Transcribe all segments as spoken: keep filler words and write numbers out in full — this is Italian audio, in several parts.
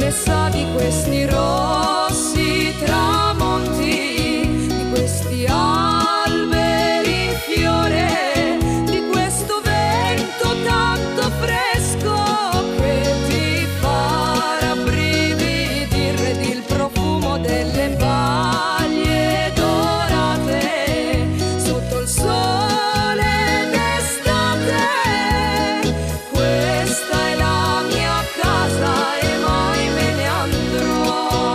che sa di questi rossi tramonti, di questi alberi in fiore, di questo vento tanto fresco che ti fa rabbrividire, ed il profumo delle baglie dorate sotto il sole d'estate. Questa è la mia casa e mai me ne andrò.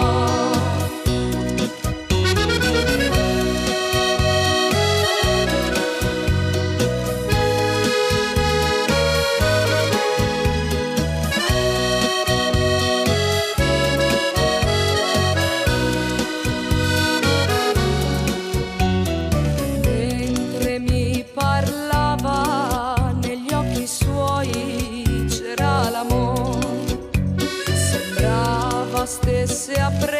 Mentre mi parlava, negli occhi suoi c'era l'amore, sembrava stesse a